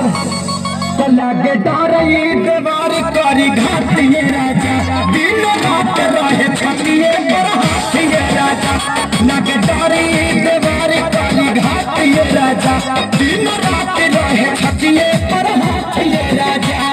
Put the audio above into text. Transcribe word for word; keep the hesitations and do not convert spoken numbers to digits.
लगे डरई देवार करी घातिए राजा दिन रात रहे छतिए पर हाथिए राजा लगे डरई देवार करी घातिए राजा दिन रात रहे छतिए पर हाथिए राजा।